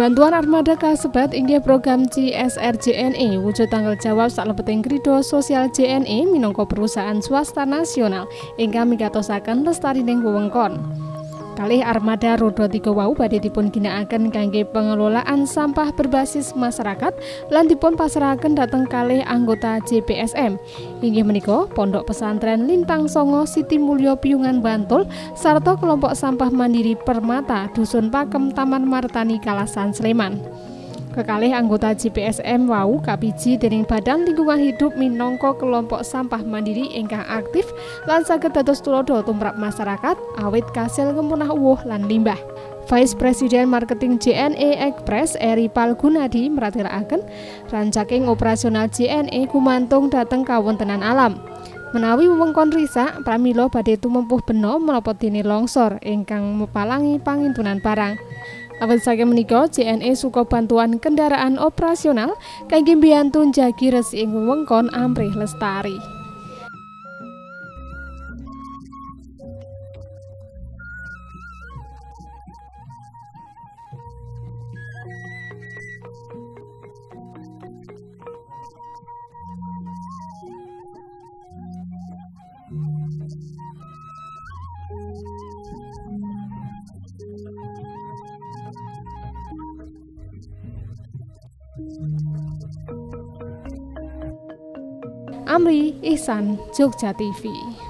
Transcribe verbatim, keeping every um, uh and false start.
Bantuan armada kasebat inggih program C S R J N E wujud tanggal jawab saklebeting krida sosial J N E minangka perusahaan swasta nasional ingkang migatosaken lestarining wewengkon. Kalih armada roda tiga wau badhe dipun ginakaken kangge pengelolaan sampah berbasis masyarakat lan dipun pasrahaken dhateng kalih anggota J P S M. Inggih menika Pondok Pesantren Lintang Songo Siti Mulyo Piungan Bantul sarta kelompok sampah mandiri Permata Dusun Pakem Taman Martani Kalasan Sleman. Kekalih anggota J P S M wau kapiji dening Badan Lingkungan Hidup minangka kelompok sampah mandiri ingkang aktif lan saged dados tulodo tumrap masyarakat awit kasil ngemunah uwuh lan limbah. Vice President Marketing J N E Express Eri Palgunadi meratelaken rancaking operasional J N E gumantung dhateng kawontenan alam. Menawi wewengkon risak pramila badhe tumempuh bena menapa dene longsor ingkang mepalangi pangintunan barang. Awit saking menika J N E suka bantuan kendaraan operasional kangge mbiyantu njagi resik wewengkon amrih lestari. Amri Ihsan, Jogja T V.